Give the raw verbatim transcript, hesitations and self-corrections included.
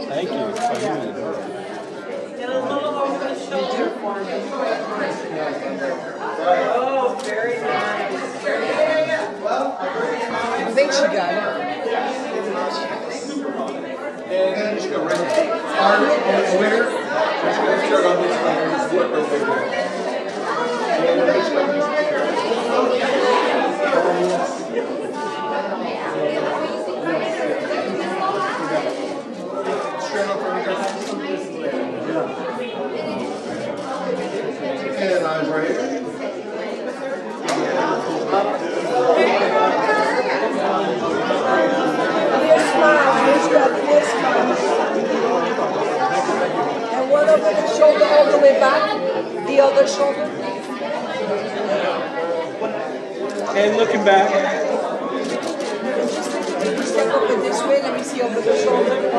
Thank you. Get a little over the shoulder. Oh, very nice. I think she got it. And just go right here. Arm over here. Just going to start on this one. Flip right there. Straight up from here. And eyes right here. And one over the shoulder all the way back, the other shoulder. And looking back. Just take a step over this way, let me see over the shoulder.